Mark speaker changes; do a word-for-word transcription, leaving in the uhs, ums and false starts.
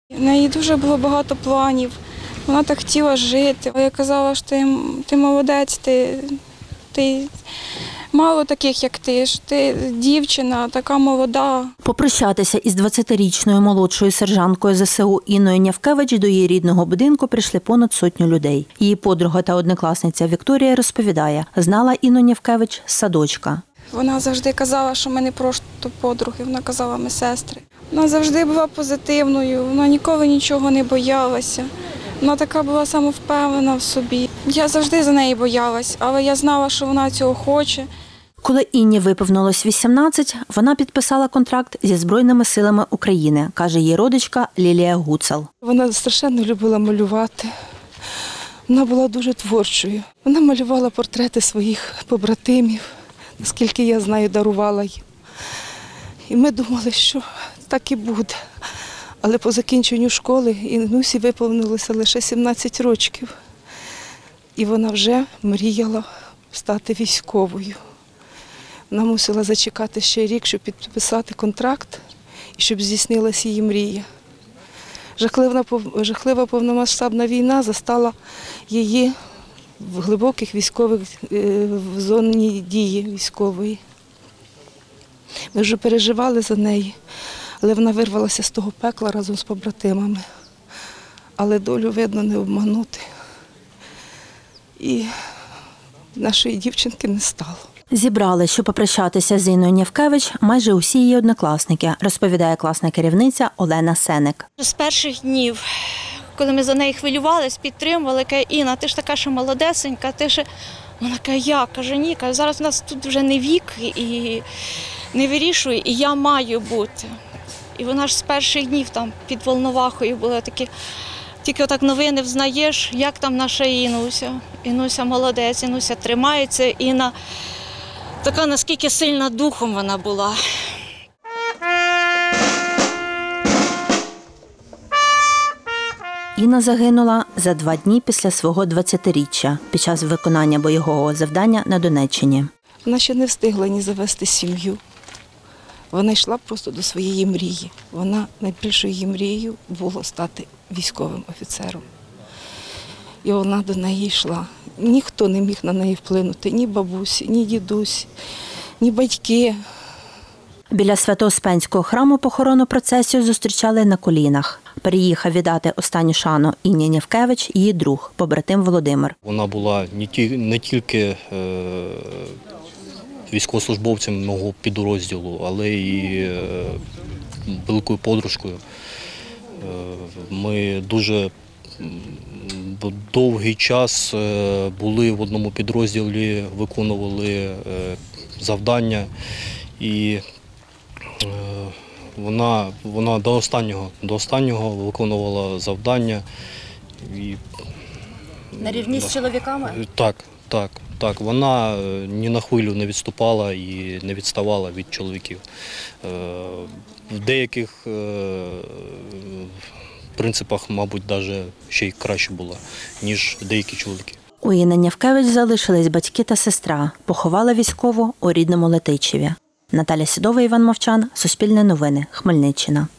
Speaker 1: У неї дуже було багато планів, вона так хотіла жити. Я казала, що ти, ти молодець, ти, ти мало таких, як ти, що ти дівчина, така молода.
Speaker 2: Попрощатися із двадцятирічною молодшою сержанткою зе се у Інною Нявкевич до її рідного будинку прийшли понад сотню людей. Її подруга та однокласниця Вікторія розповідає, знала Інну Нявкевич з садочка.
Speaker 1: Вона завжди казала, що ми не просто подруги, вона казала, ми сестри. Вона завжди була позитивною, вона ніколи нічого не боялася. Вона така була самовпевнена в собі. Я завжди за неї боялась, але я знала, що вона цього хоче.
Speaker 2: Коли Інні виповнилось вісімнадцять, вона підписала контракт зі Збройними силами України, каже її родичка Лілія Гуцел.
Speaker 3: Вона страшенно любила малювати. Вона була дуже творчою. Вона малювала портрети своїх побратимів, наскільки я знаю, дарувала їм. І ми думали, що так і буде. Але по закінченню школи Інусі виповнилося лише сімнадцять років. І вона вже мріяла стати військовою. Вона мусила зачекати ще рік, щоб підписати контракт і щоб здійснилася її мрія. Жахлива, жахлива повномасштабна війна застала її в глибоких військових, в зоні дії військової. Ми вже переживали за неї, але вона вирвалася з того пекла разом з побратимами. Але долю, видно, не обманути. І нашої дівчинки не стало.
Speaker 2: Зібрали, щоб попрощатися з Інною Нявкевич, майже усі її однокласники, розповідає класна керівниця Олена Сеник.
Speaker 4: З перших днів, коли ми за неї хвилювались, підтримували, каже, Інна, ти ж така ще молодесенька, ти ж… Вона каже, я, каже, ні, каже, зараз у нас тут вже не вік і не вирішує, і я маю бути. І вона ж з перших днів там під Волновахою була такі, тільки отак новини взнаєш, як там наша Інуся. Інуся молодець, Інуся тримається, Інна така, наскільки сильна духом вона була.
Speaker 2: Інна загинула за два дні після свого двадцятиріччя під час виконання бойового завдання на Донеччині.
Speaker 3: Вона ще не встигла ні завести сім'ю. Вона йшла просто до своєї мрії. Вона найбільшою її мрією було стати військовим офіцером. І вона до неї йшла. Ніхто не міг на неї вплинути, ні бабусі, ні дідусь, ні батьки.
Speaker 2: Біля Свято-Успенського храму похоронну процесію зустрічали на колінах. Переїхав віддати останню шану Інні Нявкевич її друг, побратим Володимир.
Speaker 5: Вона була не тільки військовослужбовцем мого підрозділу, але й великою подружкою. Ми дуже довгий час були в одному підрозділі, виконували завдання, і вона, вона до останнього, до останнього виконувала завдання. І,
Speaker 2: на рівні з чоловіками?
Speaker 5: Так, так, так. Вона ні на хвилю не відступала і не відставала від чоловіків. В деяких принципах, мабуть, навіть ще й краще була, ніж деякі чоловіки.
Speaker 2: У Інни Нявкевич залишились батьки та сестра. Поховала військову у рідному Летичеві. Наталя Сідова, Іван Мовчан, Суспільне новини, Хмельниччина.